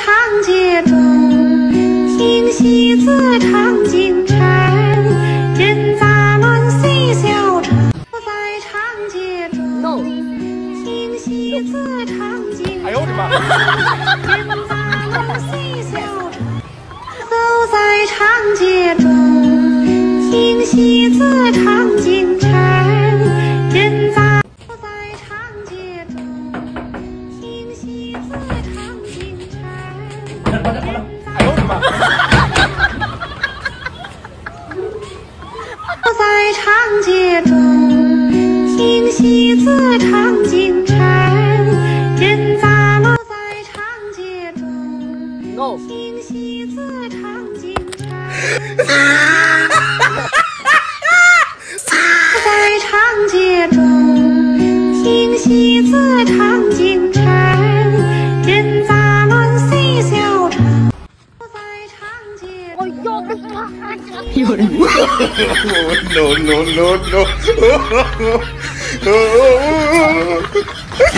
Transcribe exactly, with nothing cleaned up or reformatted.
长街中，听戏子唱京城，人杂乱戏笑场。我在长街中， no. 听戏子唱京城， 哎呦我的妈！ 人杂乱戏笑场。走在长街中，听戏子唱京城，人杂。 哎呦我的妈！ 我在长街中，听戏子唱京城，人杂乱。我在长街中， no. 听戏子唱京城。我在长街中，听戏子唱京城，人杂乱戏笑场。 我要不怕！ 有人。 no no no no